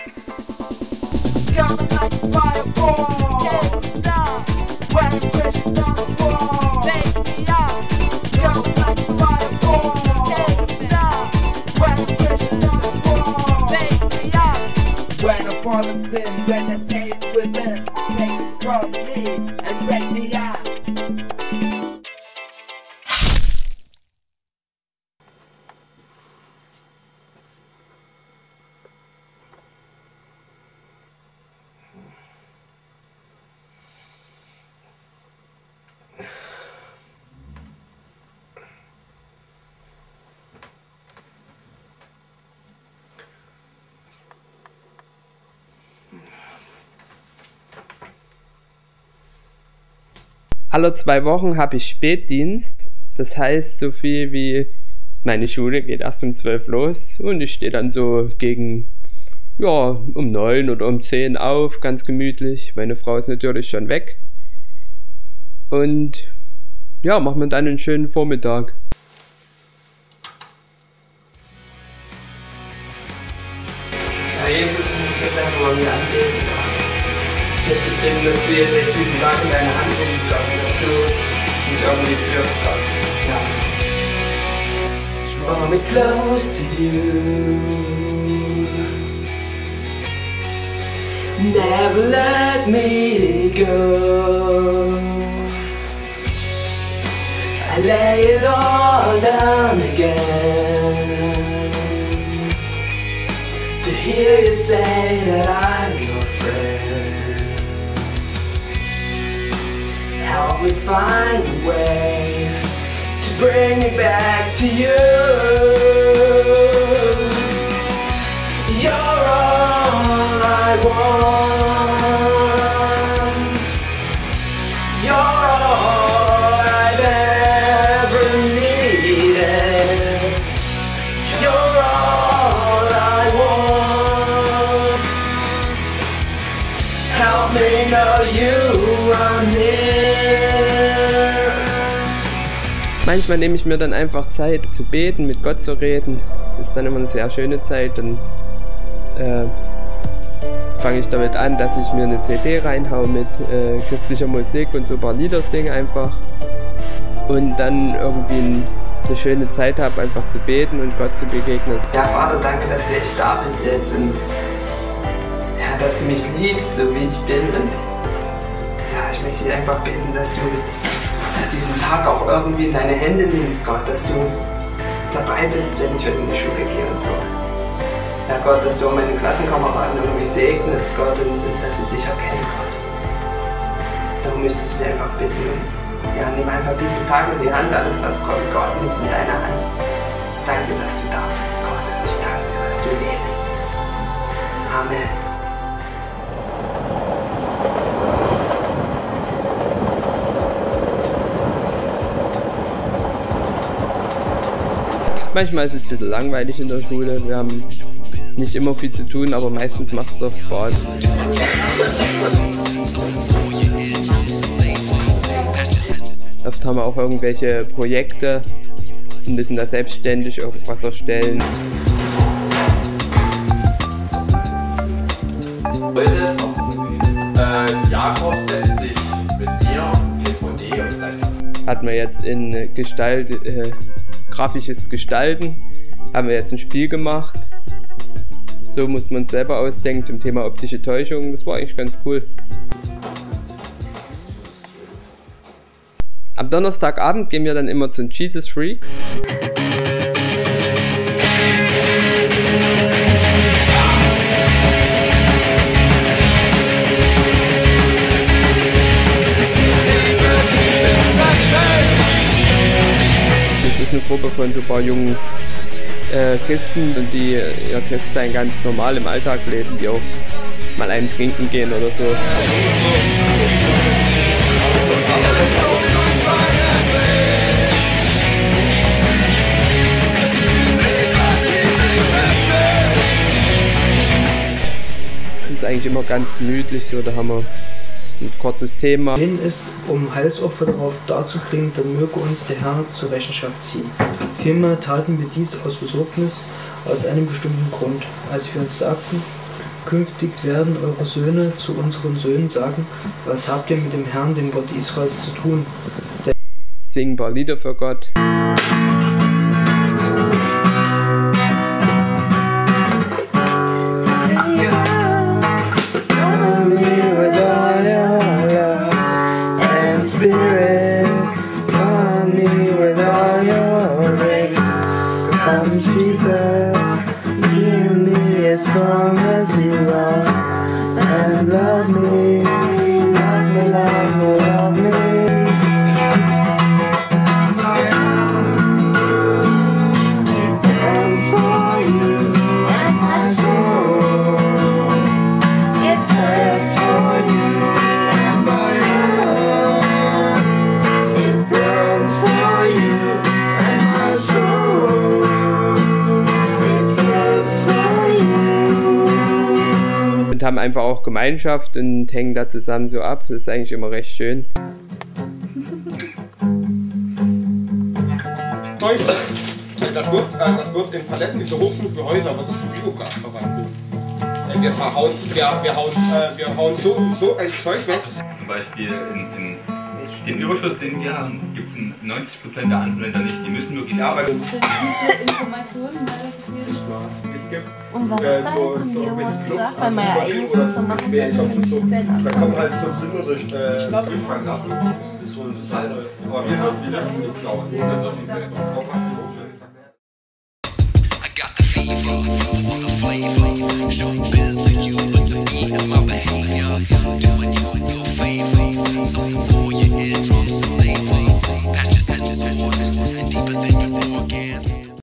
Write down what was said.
Coming like a fireball. Can't stop. When I'm pushing down the wall. Take me up. Coming like a fireball. Can't stop. When I'm pushing down the wall. Take me up. When I fall in sin, when I say it within, take it from me and break me up. Alle 2 Wochen habe ich Spätdienst, das heißt so viel wie meine Schule geht erst um 12 los und ich stehe dann so gegen, ja, um 9 oder um 10 auf, ganz gemütlich. Meine Frau ist natürlich schon weg und ja, machen wir dann einen schönen Vormittag. Ja, Jesus, muss ich jetzt einfach mal wieder anbeten. Jetzt befinden, dass du jetzt echt diesen Tag in deine Hand nimmst, Gott, dass du mich irgendwie führst, Gott. Ja. Draw me close to you. Never let me go. I lay it all down again. To hear you say that I'm your friend. Help me find a way to bring me back to you. You're all I want. You're all I've ever needed. You're all I want. Help me know you are near. Manchmal nehme ich mir dann einfach Zeit zu beten, mit Gott zu reden. Das ist dann immer eine sehr schöne Zeit. Dann fange ich damit an, dass ich mir eine CD reinhaue mit christlicher Musik und so ein paar Lieder singe einfach. Und dann irgendwie eine schöne Zeit habe, einfach zu beten und Gott zu begegnen. Ja, Vater, danke, dass du echt da bist jetzt und ja, dass du mich liebst, so wie ich bin. Und ja, ich möchte dich einfach bitten, dass du diesen Tag auch irgendwie in deine Hände nimmst, Gott, dass du dabei bist, wenn ich in die Schule gehe und so. Ja, Gott, dass du meine Klassenkameraden irgendwie segnest, Gott, und dass sie dich erkennen, Gott. Darum möchte ich dich einfach bitten und ja, nimm einfach diesen Tag in die Hand, alles was kommt, Gott, nimm's in deine Hand. Ich danke dir, dass du da bist, Gott, und ich danke dir, dass du lebst. Amen. Manchmal ist es ein bisschen langweilig in der Schule. Wir haben nicht immer viel zu tun, aber meistens macht es auch Spaß. Oft haben wir auch irgendwelche Projekte und müssen da selbstständig irgendwas erstellen. Heute, Jakob setzt sich mit mir, CVD und vielleicht Hatten wir jetzt in grafisches Gestalten, haben wir jetzt ein Spiel gemacht. So muss man es selber ausdenken zum Thema optische Täuschung. Das war eigentlich ganz cool. Am Donnerstagabend gehen wir dann immer zu den Jesus Freaks. Das ist eine Gruppe von so ein paar jungen Christen, und die ihr Christsein ganz normal im Alltag leben, die auch mal einen trinken gehen oder so. Das ist eigentlich immer ganz gemütlich so, da haben wir ein kurzes Thema. Hin ist, um Heilsopfer darauf darzubringen, dann möge uns der Herr zur Rechenschaft ziehen. Vielmehr taten wir dies aus Besorgnis, aus einem bestimmten Grund, als wir uns sagten, Künftig werden eure Söhne zu unseren Söhnen sagen, was habt ihr mit dem Herrn, dem Gott Israels, zu tun? Singen ein paar Lieder für Gott. Und haben einfach auch Gemeinschaft und hängen da zusammen so ab. Das ist eigentlich immer recht schön. Das wird in Paletten, diese Hochschulgehäuser, wird das in Biogas verwandelt. Wir hauen so ein Zeug weg. Zum Beispiel den Überschuss, den wir haben, gibt es 90% der Anwender nicht. Die müssen wirklich arbeiten. Wie viele Informationen Es gibt und was ist da jetzt von dir? Du hast gesagt, weil man ja eigentlich so machen soll, da kommen halt so Sinn durch Durchfallen lassen. Das ist so eine Seite. Aber wir haben die Lasten geklaut. Das ist auch nicht mehr drauf. Fever, on the flavor. Show biz to you, but to me it's my behavior. Doing you in your favor. Something